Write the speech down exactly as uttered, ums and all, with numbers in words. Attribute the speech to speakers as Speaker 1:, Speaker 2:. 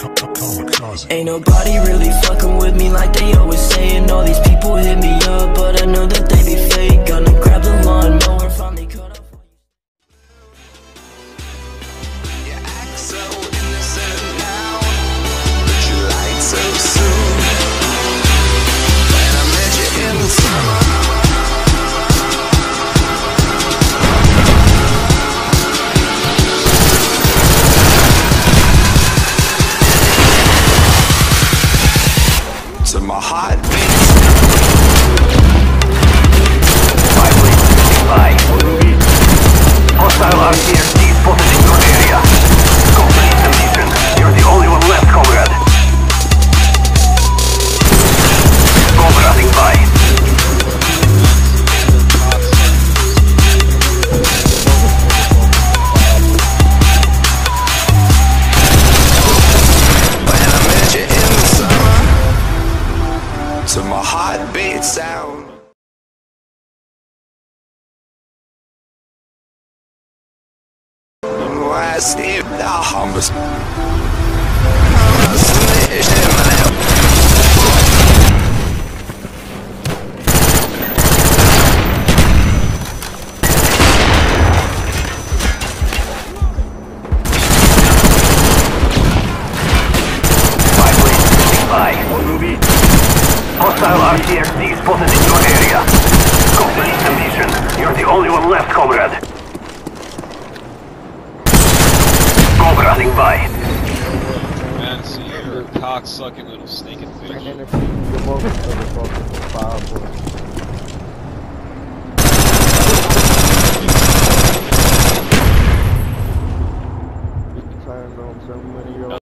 Speaker 1: Ain't nobody really fucking with me like they always saying. All these people hit me up, but I know that they be fake. Gonna grab the lawnmower, finally cut off.
Speaker 2: You act so innocent now, but you lied so soon. When I met you in the summer, to my heartbeat.
Speaker 3: five leads standing by. Hostile R C S D spotted in your area. Complete the mission. You're the only one left, comrade. Bomb running by.
Speaker 2: When I met you in the summer, to my heartbeat sound. Why Steve the hummus?
Speaker 3: Five leads standing by. Hostile R C S D spotted in your area. Complete the mission. You're the only one left, comrade. Bomb running by.
Speaker 4: Man, see your cock-sucking little stinking bitch.
Speaker 5: Trying on so many